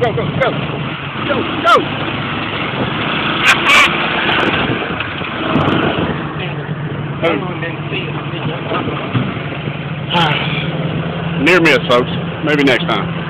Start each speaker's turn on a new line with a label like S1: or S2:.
S1: go, go, go. Go, go. Near miss, folks. Maybe next time.